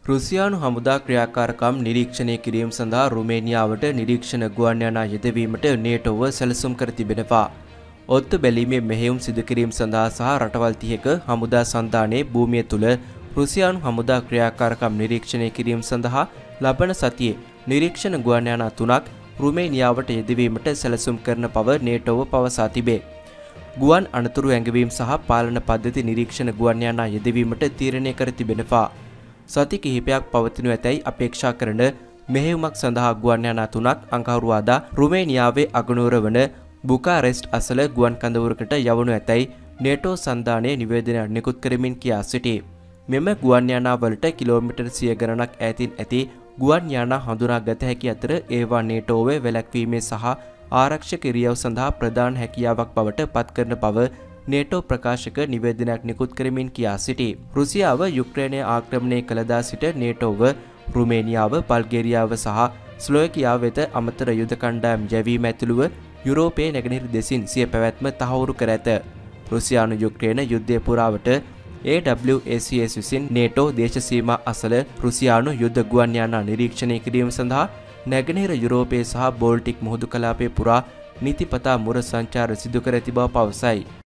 රුසියානු හමුදා ක්‍රියාකාරකම් නිරීක්ෂණය කිරීම සඳහා රුමේනියාවට නිරීක්ෂණ ගුවන් යානා යෙදවීමට නේටෝව සැලසුම් කර තිබෙනවා. ඔත්තු බැලීමේ මෙහෙයුම් සිදු කිරීම සඳහා සහ රටවල් 30ක හමුදා සන්ධානයේ භූමිය තුල රුසියානු හමුදා ක්‍රියාකාරකම් නිරීක්ෂණය කිරීම සඳහා ලබන සතියේ නිරීක්ෂණ ගුවන් යානා 3ක් රුමේනියාවට යෙදවීමට සැලසුම් කරන බව නේටෝව පවසා තිබේ. ගුවන් අනතුරු ඇඟවීම සහ පාලන පද්ධති නිරීක්ෂණ ගුවන් යානා යෙදවීමට තීරණය කර තිබෙනවා. සති කිහිපයක් පවතිනු ඇතැයි අපේක්ෂා කරන මෙහෙයුමක් සඳහා ගුවන් යානා 3ක් අඟහරුවාදා රුමේනියාවේ අගනුවර වන බුකාරෙස්ට් අසල ගුවන් කඳවුරකට යවනු ඇතැයි නේටෝ සන්ධානයේ නිවේදනයක් නිකුත් කරමින් කියා සිටී. මෙම ගුවන් යානා වලට කිලෝමීටර් 100 ගණනක් ඈතින් ඇති ගුවන් යානා හඳුනා ගත හැකි අතර ඒවා නේටෝවේ වැළැක්වීමේ සහ ආරක්ෂක ඉරියව් සඳහා ප්‍රධාන හැකියාවක් බවට පත් කරන බව නේටෝ ප්‍රකාශක නිවේදනයක් නිකුත් කරමින් කියා සිටී. රුසියාව යුක්‍රේනය ආක්‍රමණය කළ දා සිට නේටෝව රුමේනියාව, බල්ගේරියාව සහ ස්ලෝවැකියාව වෙත අමතර යුද කණ්ඩායම් යැවීම ඇතුළුව යුරෝපයේ නැගෙනහිර දෙසින් සිය පැවැත්ම තහවුරු කර ඇත. රුසියානු යුක්‍රේන යුද්ධය පුරාවට AWACS විසින් නේටෝ දේශ සීමා අසල රුසියානු යුද්ධ ගුවන් යානා නිරීක්ෂණය කිරීම සඳහා නැගෙනහිර යුරෝපයේ සහ බෝල්ටික් මුහුදු කලාපයේ පුරා නිතිපතා මුර සංචාර සිදු කර ඇති බව පවසයි.